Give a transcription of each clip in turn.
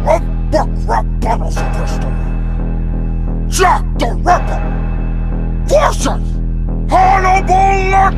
of buck-rap bottles of history. Jack the Ripper versus Hannibal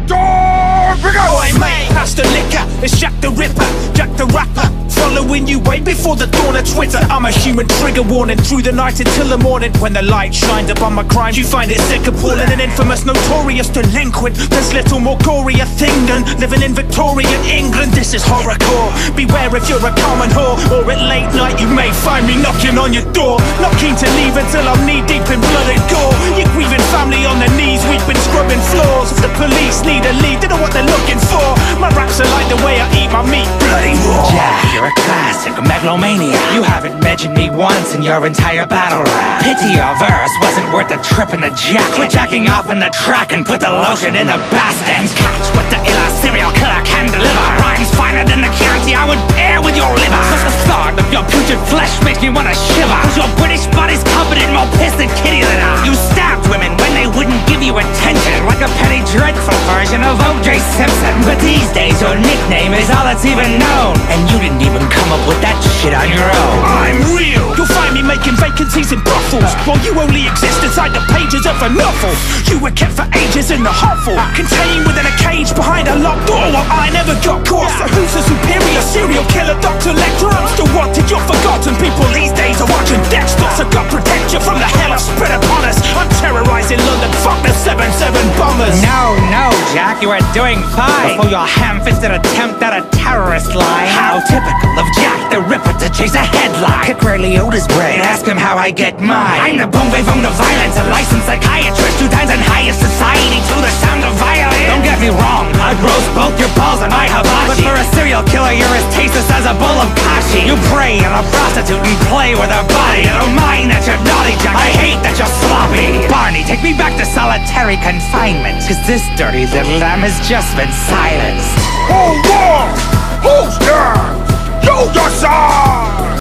Lecter! Oi mate, pass the liquor, it's Jack the Ripper, Jack the Rapper. Following you way before the dawn of Twitter. I'm a human trigger warning through the night until the morning. When the light shined upon my crimes, you find it sick, appalling. An infamous, notorious delinquent. There's little more gory a thing than living in Victorian England. This is horrorcore. Beware if you're a common whore, or at late night you may find me knocking on your door. Not keen to leave until I'm knee deep in blood and gore. Your grieving family on their knees, we've been scrubbing floors. If the police need a lead, they know what they're looking for. My raps are like the way I eat my meat, bloody raw. Jack, you're a classic megalomaniac. You haven't mentioned me once in your entire battle rap. Pity your verse wasn't worth the trip in the jack. Quit jacking off in the track and put the lotion in the bastards. Catch what the illa serial killer can deliver. Rhymes finer than the Chianti I would pair with your liver. Just the thought of your putrid flesh makes me wanna shiver. Cause your British body's covered in more piss than kitty litter. You stabbed women when they wouldn't give you attention, like a Penny Dreadful version of O.J. Simpson. But these days your nickname is all that's even known, and you didn't even come up with that shit on your own. I'm real. You'll find me making vacancies in brothels, while you only exist inside the pages of a novel. You were kept for ages in the hovel, contained within a cage behind a locked door. Well, I never got caught. So who's the superior serial killer, Dr. Lecter? I'm still wanted. You're forgotten. People these days are watching Dexter. So God protect you from the hell I've spread upon us. I'm terrorizing London. Fuck the 7-7 bombers. No, Jack, you are doing fine. Before your ham-fisted attempt at a terrorist line. How typical of Jack the Ripper to chase a headline. Pick Ray Liotta's brain, ask him how I get mine. I'm the bon vivant of violence, a licensed psychiatrist, 2 times in highest society to the sound of violin. Don't get me wrong, I'd roast both your balls and my hibachi. But for a serial killer, you're as tasteless as a bowl of kashi. You prey on a prostitute and play with her body. I don't mind that you're naughty, Jack, I hate that you're sloppy. Barney, take me back to solitary confinement, cause this dirty little lamb has just been silenced.